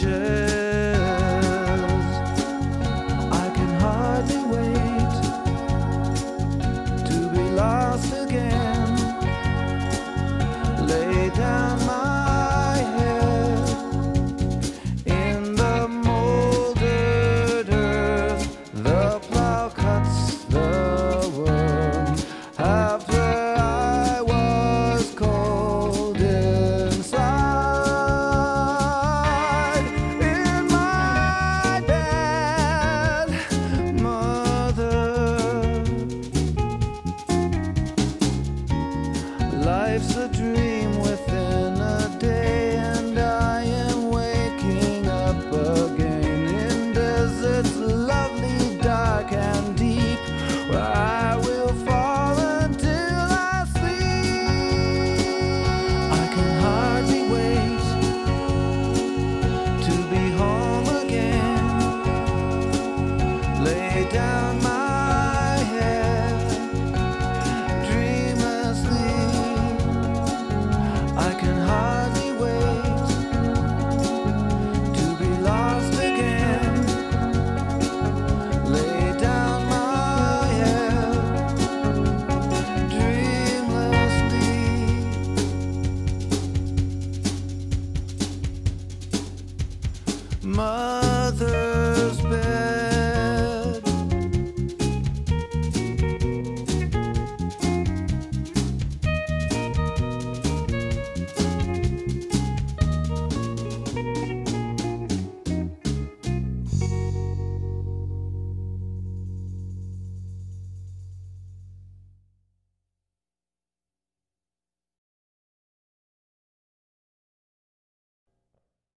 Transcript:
I can hardly wait to be lost again. Lay down my head in the molded earth. The plow cuts the worm after I was cold inside. In my bed, mother, life's a dream within a day, and I am waking up again in deserts lovely, dark and deep, where I will fall until I sleep. I can hardly wait to be home again. Lay down my head dreamlessly. I can hardly wait to be lost again. Lay down my head dreamlessly. Mother's bed.